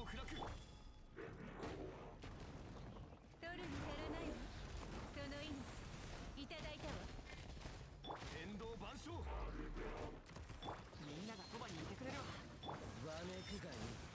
極楽。 取るに足らないわ。その命いただいたわ。 天道万象。 みんながそばにいてくれるわ。 わめくがいい。